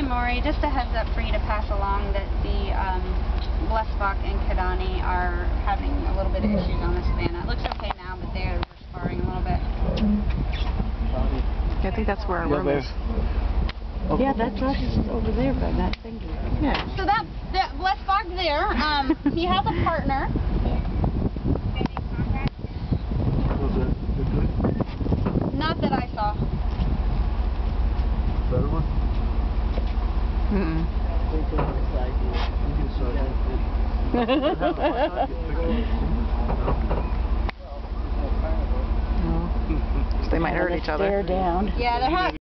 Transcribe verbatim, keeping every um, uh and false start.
Maury, just a heads up for you to pass along that the um, Blessbach and Kidani are having a little bit of issues on the Savannah. It looks okay now, but they're sparring a little bit. I think that's where our room is. Yeah, that's us over there by that thingy. Yeah. So that, that Blessbach there, um, he has a partner. Not that I saw. Better one? Mm-mm. No. They might hurt each other. Stare down. Yeah, they're having